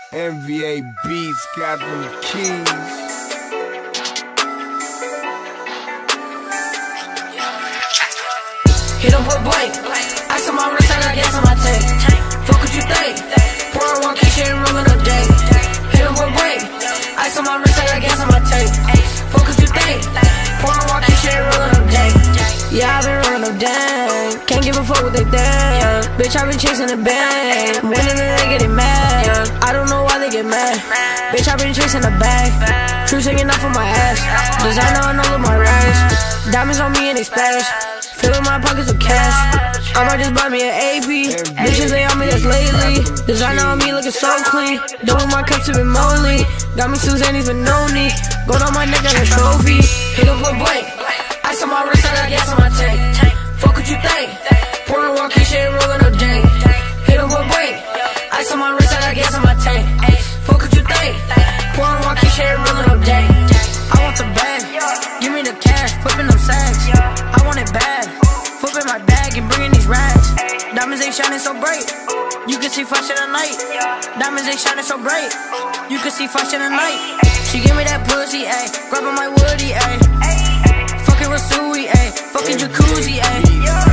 NBA Beats got them keys. Hit him with blank. Ice on my wrist, I got gas on my tank. Fuck what you think. Pouring one key, shit, rolling up day. Hit him with blank. Ice on my wrist, I got gas on my tank. Fuck what you think. Pouring one key, shit, rolling up day. Yeah, I been rolling up dang. Can't give a fuck what they think. Bitch, I been chasing the bang. Winning and they getting mad. I don't know why they get mad. Bitch, I been chasing the bag. Crew singing off of my ass. Designer on all of my rags. Diamonds on me and they splash. Filling my pockets with cash. I might just buy me an AP. Bitches they on me that's lately. Designer on me looking so clean. Double my cups to be moldy. Got me Suzanne's with no knee. Gold on my neck like a trophy. Hit up with blank. Ice on my wrist, I got gas on my tank. Fuck what you think. Pouring one key, shit, rolling up dank. Hit up with blank. Ice on my wrist, I got gas on my tank. Fuck what you think. Pouring one key, shit, rolling up dank. I want the bag. Give me the cash, flipping them sacks. I want it bad. Flipping my bag and bringing these rags. Diamonds ain't shining so bright. You can see flashing at night. Diamonds ain't shining so bright. You can see flashing at night. She give me that pussy, ayy. Grabbing my woody, ayy. Fucking Rasui, ayy. Fucking jacuzzi, ayy.